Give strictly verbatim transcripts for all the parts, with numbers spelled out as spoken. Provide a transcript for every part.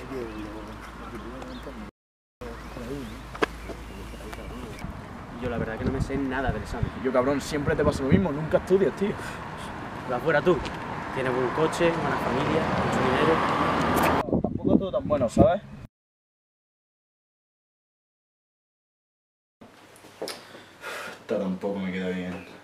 Yo la verdad que no me sé nada del examen. Yo, cabrón, siempre te pasa lo mismo, nunca estudias, tío. Pero afuera tú. Tienes buen coche, buena familia, mucho dinero. No, tampoco todo tan bueno, ¿sabes? Esto tampoco me queda bien.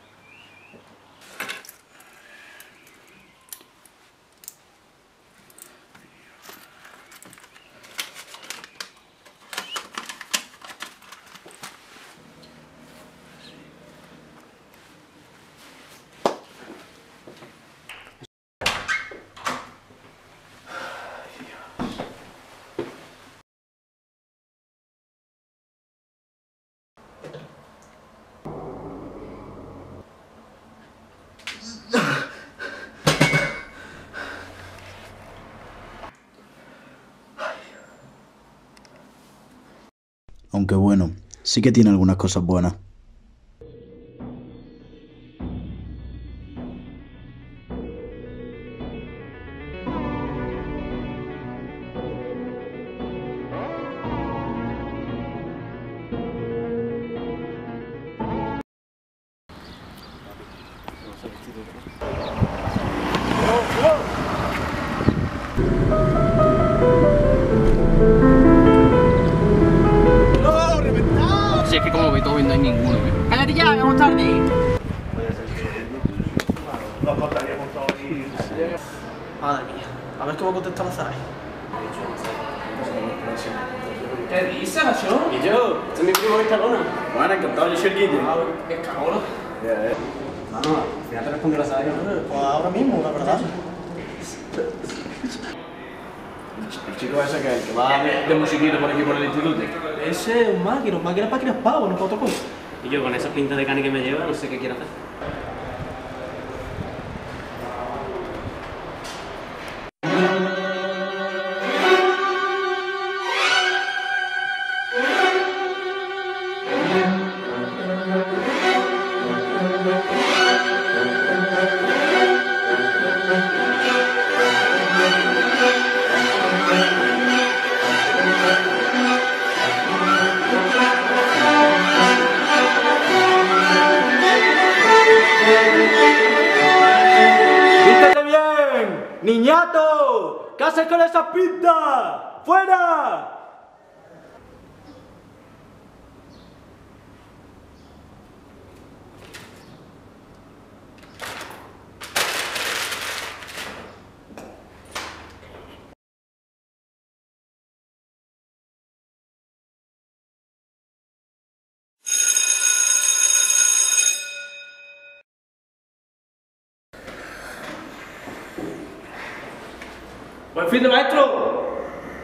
Aunque bueno, sí que tiene algunas cosas buenas. Si es que como Beethoven no hay ninguno, ¿eh? ¡Cállate ya, vamos tarde! Madre mía, a ver cómo contesta la Zara. ¿Qué dices, macho? ¿Y yo? Este es mi primo Escalona. Bueno, encantado, yo soy el Guille. Escalona. Vamos, al final te responde la Zara. Pues ahora mismo, la verdad. El chico ese que, que va de musiquito por aquí por el instituto. Ese es un máquina, un máquina para criar pavos, no para otra cosa. Y yo con esas pintas de cani que me lleva, no sé qué quiero hacer. ¡Niñato! ¿Qué haces con esas pintas? ¡Fuera! ¡Buen fin de maestro!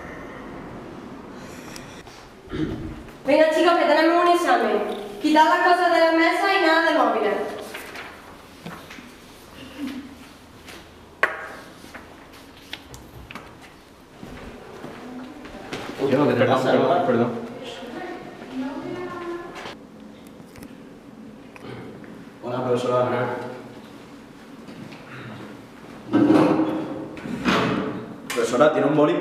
Venga chicos, que tenemos un examen. Quitad las cosas de la mesa y nada de móviles. Yo no, que te pasa, perdón, perdón. Hola, profesora. Profesora, ¿tiene un boli?